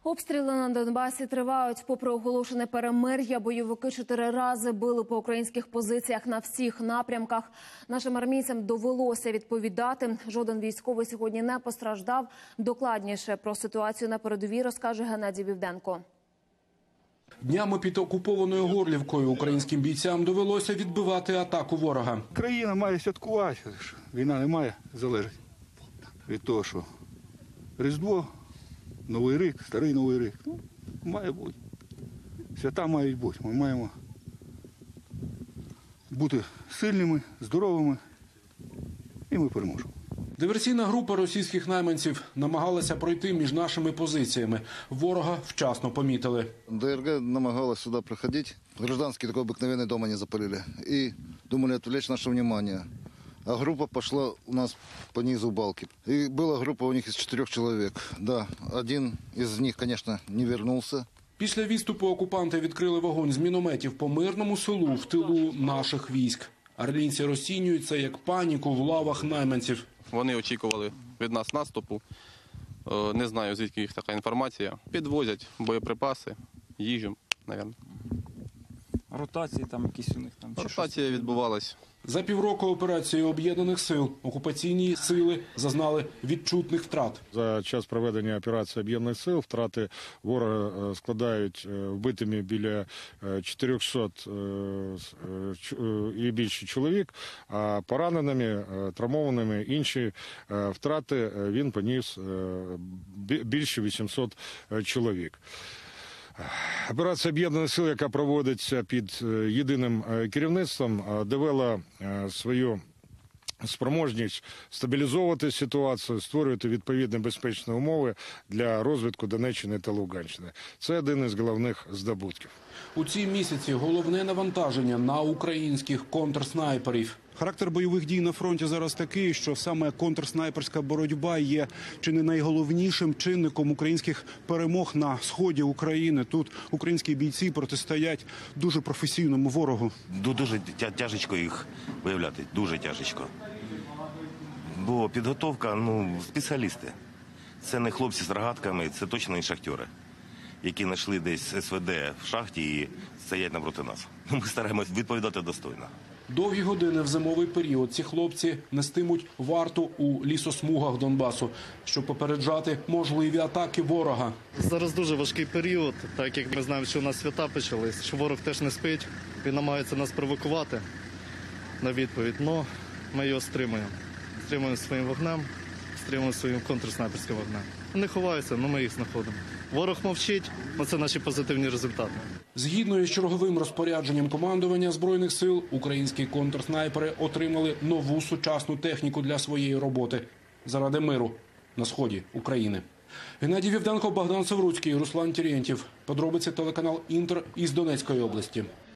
Обстріли на Донбасі тривають. Попри оголошене перемир'я, бойовики 4 рази били по українських позиціях на всіх напрямках. Нашим армійцям довелося відповідати. Жоден військовий сьогодні не постраждав. Докладніше про ситуацію на передовій розкаже Геннадій Вівденко. Днями під окупованою Горлівкою українським бійцям довелося відбивати атаку ворога. Країна має святкувати. Війна не має залежати від того, що Різдво, Новий рік, Старий Новий рік. Має бути. Свята мають бути. Ми маємо бути сильними, здоровими, і ми переможемо. Диверсійна група російських найманців намагалася пройти між нашими позиціями. Ворога вчасно помітили. ДРГ намагалась сюда проходить. Гражданские такой обыкновенный дома не запалили. И думали отвлечь наше внимание. А группа пошла у нас по низу балки. И была группа у них из 4 человек. Да, один из них, конечно, не вернулся. Після відступу окупанти відкрили вогонь з мінометів по мирному селу в тилу наших військ. Орлінці розцінюють це як паніку в лавах найманців. Вони очікували від нас наступу. Не знаю, звідки їх така інформація. Підвозять боєприпаси, їжу, мабуть. Ротації там якісь у них там? Ротація відбувалась. За півроку операції Об'єднаних сил окупаційні сили зазнали відчутних втрат. За час проведення операції Об'єднаних сил втрати ворога складають вбитими біля 400 і більше чоловік, а пораненими, травмованими інші втрати він поніс більше 800 чоловік. Операція Об'єднаних сил, яка проводиться під єдиним керівництвом, довела свою спроможність стабілізовувати ситуацію, створювати відповідні безпечні умови для розвитку Донеччини та Луганщини. Це один із головних здобутків. У ці місяці головне навантаження на українських контрснайперів. Характер бойових дій на фронті зараз такий, що саме контрснайперська боротьба є чи не найголовнішим чинником українських перемог на сході України. Тут українські бійці протистоять дуже професійному ворогу. Дуже тяжечко їх виявляти, дуже тяжечко. Бо підготовка, спеціалісти. Це не хлопці з рогатками, це точно не шахтери, які знайшли десь СВД в шахті і стоять напроти нас. Ми стараємось відповідати достойно. Довгі години в зимовий період ці хлопці нестимуть варту у лісосмугах Донбасу, щоб попереджати можливі атаки ворога. Зараз дуже важкий період, так як ми знаємо, що у нас свята почались, що ворог теж не спить, він намагається нас провокувати на відповідь, але ми його стримуємо. Стримуємо своїм вогнем, стримуємо своїм контрснайперським вогнем. Вони ховаються, але ми їх знаходимо. Ворог мовчить, це наші позитивні результати. Згідно із черговим розпорядженням командування Збройних сил, українські контрснайпери отримали нову сучасну техніку для своєї роботи заради миру на сході України. Геннадій Вівденко, Богдан Савруцький, Руслан Терентьєв. Подробиці телеканал «Інтер» із Донецької області.